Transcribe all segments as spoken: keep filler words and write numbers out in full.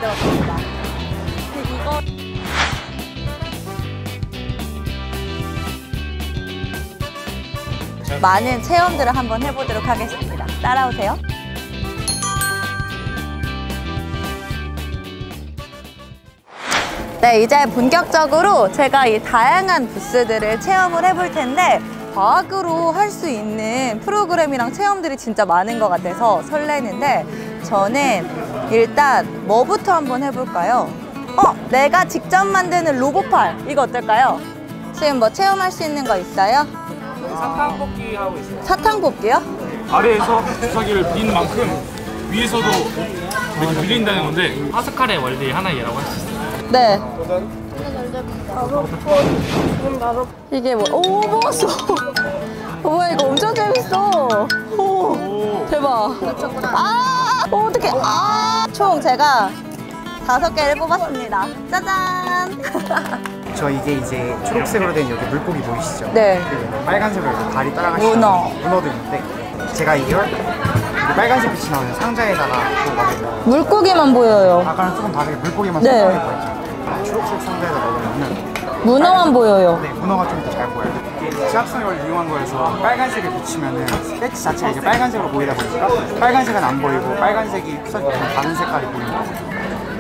만들었습니다. 이거 많은 체험들을 한번 해보도록 하겠습니다. 따라오세요. 네, 이제 본격적으로 제가 이 다양한 부스들을 체험을 해볼 텐데 과학으로 할 수 있는 프로그램이랑 체험들이 진짜 많은 것 같아서 설레는데 저는 일단 뭐부터 한번 해볼까요? 어, 내가 직접 만드는 로봇팔 이거 어떨까요? 지금 뭐 체험할 수 있는 거 있어요? 사탕 뽑기 하고 있어요. 사탕 뽑기요? 아래에서 주사기를 빈 만큼 위에서도 이렇게 밀린다는 건데 파스칼의 원리 하나의 예라고 할 수 있어요. 네. 이게 뭐? 오, 먹었어. 오, 뭐야 이거 엄청 재밌어. 오, 대박. 아, 오, 어떡해. 아, 총 제가 다섯 개를 뽑았습니다. 짜잔. 저 이게 이제 초록색으로 된 여기 물고기 보이시죠? 네. 그리고 빨간색으로 이렇게 발이 따라가시는 문어. 문어도 있는데 제가 이걸 빨간색 빛이 나오는 상자에다가 넣어가지고 물고기만 보여요. 아까랑 조금 다르게 물고기만 네. 설명해 보였죠. 초록색 상자에다 넣으면 문어만 보여요. 네, 문어가 좀 더 잘 보여요. 시합성을 이용한 거여서 빨간색을 비치면은 배치 자체가 이제 빨간색으로 보이다 보니까 빨간색은 안 보이고 빨간색이 다른 색깔이 보이는 거예요.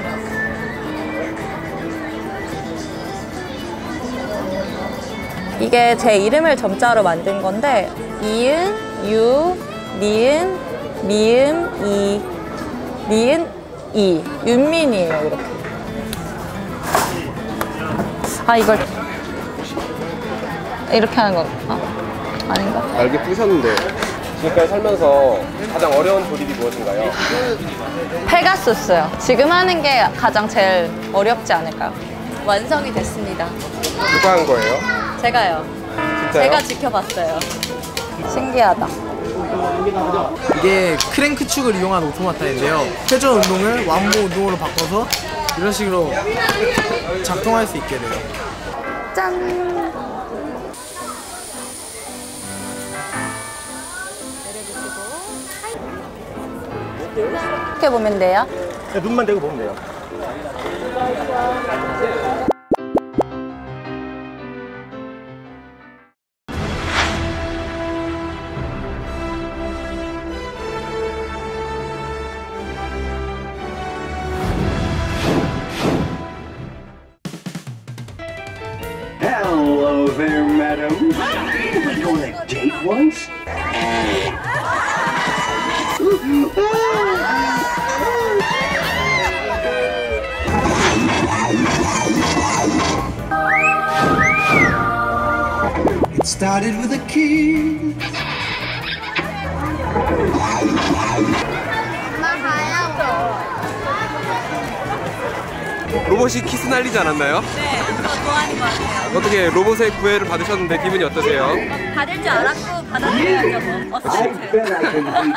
이게 제 이름을 점자로 만든 건데 이은, 유, 니은, 미음, 이, 니은, 이 윤민이에요. 이렇게. 아 이걸 이렇게 하는 거 어? 아닌가? 날개 부셨는데 지금까지 살면서 가장 어려운 조립이 무엇인가요? 페가수스요. 지금 하는 게 가장 제일 어렵지 않을까요? 완성이 됐습니다. 누가 한 거예요? 제가요. 진짜요? 제가 지켜봤어요. 신기하다. 이게 크랭크 축을 이용한 오토마타인데요. 회전 운동을 완모 운동으로 바꿔서 이런 식으로 작동할 수 있게 돼요. 짠! 이렇게 보면 돼요. 네, 눈만 대고 보면 돼요. Hello there, madam. We go on a date once? It started with a kiss. 로봇이 키스 날리지 않았나요? 네, 저 좋아하는 것 같아요. 어떻게 로봇의 구애를 받으셨는데 기분이 어떠세요? 받을 줄 알았고 받아들여야죠 뭐. 어쨌든.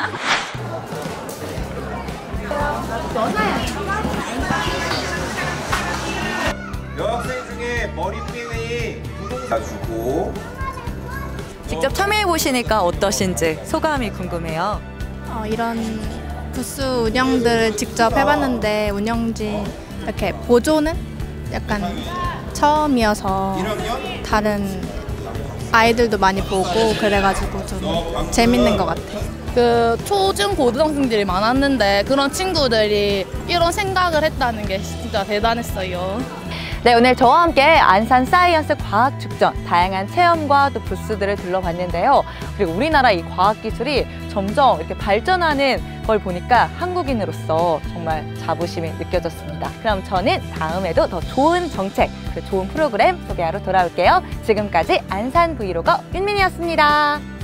여학생 중에 머리핀이 가지고 직접 참여해 보시니까 어떠신지 소감이 궁금해요. 어, 이런 부스 운영들을 직접 해봤는데 운영진 이렇게 보조는 약간 처음이어서 다른 아이들도 많이 보고 그래가지고 좀 재밌는 것 같아요. 그 초중 고등학생들이 많았는데 그런 친구들이 이런 생각을 했다는 게 진짜 대단했어요. 네, 오늘 저와 함께 안산 사이언스 과학축전 다양한 체험과 또 부스들을 둘러봤는데요. 그리고 우리나라 이 과학기술이 점점 이렇게 발전하는 걸 보니까 한국인으로서 정말 자부심이 느껴졌습니다. 그럼 저는 다음에도 더 좋은 정책, 그 좋은 프로그램 소개하러 돌아올게요. 지금까지 안산 브이로거 윤민이었습니다.